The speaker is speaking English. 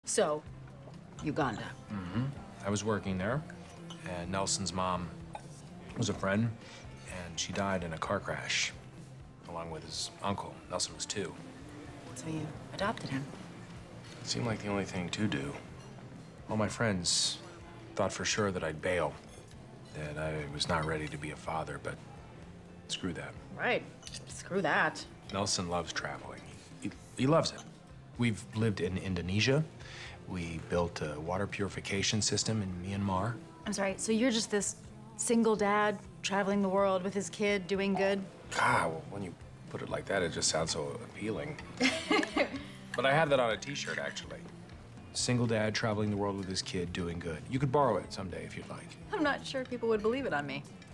So, Uganda. I was working there, and Nelson's mom was a friend, and she died in a car crash, along with his uncle. Nelson was 2. So you adopted him. It seemed like the only thing to do. All my friends thought for sure that I'd bail, that I was not ready to be a father, but screw that. Right. Screw that. Nelson loves traveling. He loves it. We've lived in Indonesia. We built a water purification system in Myanmar. I'm sorry, so you're just this single dad traveling the world with his kid, doing good? God, well, when you put it like that, it just sounds so appealing. But I have that on a T-shirt, actually. Single dad traveling the world with his kid, doing good. You could borrow it someday if you'd like. I'm not sure people would believe it on me.